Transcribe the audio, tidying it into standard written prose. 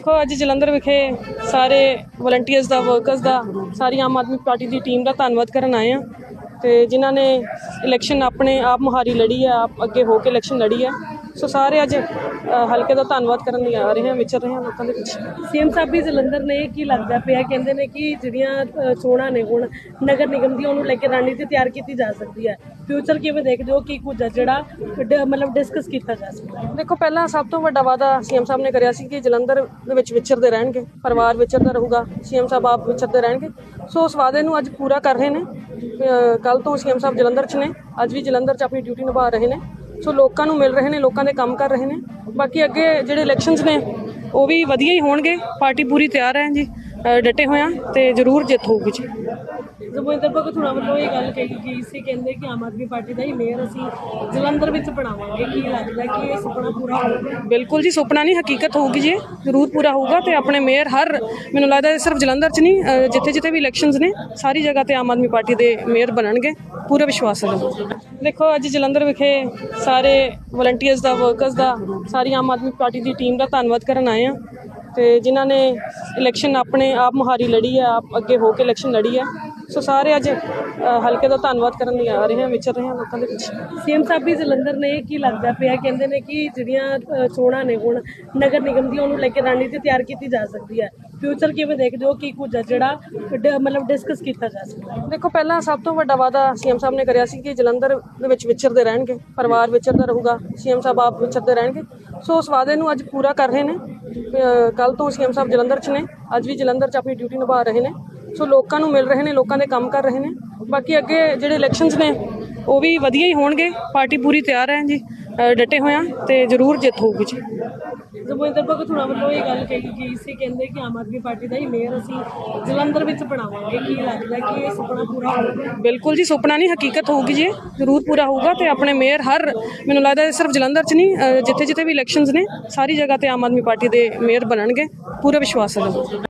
देखो अज जलंधर विखे सारे वॉलंटियर्स का वर्कर्स का सारी आम आदमी पार्टी की टीम का धन्यवाद करन आए हैं तो जिन्हों ने इलैक्शन अपने आप मुहारी लड़ी है, आप अगे हो के इलैक्शन लड़ी है। सो सारे अज हल्के का धन्यवाद करन आ रहे हैं, विचर रहे हैं लोगों के पिछे। सीएम साहब भी जलंधर ने की लगता पिया कहते हैं कि जिहड़ियां चोणां ने हुण नगर निगम दी उहनूं लैके रणनीति तैयार की जा सकती है। फ्यूचर किवें देखदे हो कि कुछ जिहड़ा मतलब डिस्कस किया जा सकता है? देखो पहला सब तो वड्डा वादा सीएम साहब ने करिया सी कि जलंधर दे विच विचरदे रहणगे, परिवार विचरदा रहूगा, सीएम साहब आप विचरदे रहणगे। सो उस वादे नूं अज पूरा कर रहे हैं। कल तो सीएम साहब जलंधर च ने, अज भी जलंधर च अपनी ड्यूटी निभा रहे हैं। सो लोगों नूं मिल रहे हैं, लोगों के काम कर रहे हैं। बाकी अगे जिहड़े इलैक्शनस ने वो भी वधिया ही होणगे। पार्टी पूरी तैयार है जी, डटे हुए हैं तो जरूर जित होगी जी। जमोइंदर भगत होना वालों ये गल कही गई सी, कहंदे कि आम आदमी पार्टी का ही मेयर असीं जलंधर विच बनावांगे। की लगदा कि ये सुपना पूरा होगा? बिल्कुल जी, सुपना नहीं हकीकत होगी जी, जरूर पूरा होगा। तो अपने मेयर हर मैनूं लगदा सिर्फ जलंधर च नहीं, जिथे जिथे भी इलैक्शनस ने सारी जगह ते आम आदमी पार्टी के मेयर बनणगे, पूरा विश्वास है। देखो अज जलंधर विखे सारे वॉलंटियर्स का वर्कर्स का सारी आम आदमी पार्टी की टीम का धन्यवाद करन आए हैं तो जिन्हों ने इलैक्शन अपने आप मुहारी लड़ी है, आप अगे हो के इलैक्शन लड़ी है। सो सारे अज हल्के का धन्यवाद करन आ रहे हैं, विचर रहे हैं लोगों के पिछे। सीएम साहब भी जलंधर ने की लगता पिया कहते हैं कि जिहड़ियां चोणां ने हुण नगर निगम दी उहनूं लैके रणनीति तैयार की जा सकती है। फ्यूचर किवें देखदे हो कि कुछ जिहड़ा मतलब डिस्कस किया जा सकता है? देखो पहला सब तो वड्डा वादा सीएम साहब ने करिया सी कि जलंधर दे विच विचरदे रहणगे, परिवार विचरदा रहूगा, सीएम साहब आप विचरदे रहणगे। सो उस वादे नूं अज पूरा कर रहे हैं। कल तो सीएम साहब जलंधर च ने, अज भी जलंधर च अपनी ड्यूटी निभा रहे हैं। सो लोगों नूं मिल रहे हैं, लोगों के काम कर रहे हैं। बाकी अगे जिहड़े इलैक्शनस ने वो भी वधिया ही होणगे। पार्टी पूरी तैयार है जी, डटे हुए हैं तो जरूर जित होगी जी। जमोइंदर भगत होना वालों ये गल कही गई सी, कहंदे कि आम आदमी पार्टी का ही मेयर असीं जलंधर विच बनावांगे। की लगदा कि ये सुपना पूरा होगा? बिल्कुल जी, सुपना नहीं हकीकत होगी जी, जरूर पूरा होगा। तो अपने मेयर हर मैनूं लगदा सिर्फ जलंधर च नहीं, जिथे जिथे भी इलैक्शनस ने सारी जगह ते आम आदमी पार्टी के मेयर बनणगे, पूरा विश्वास है।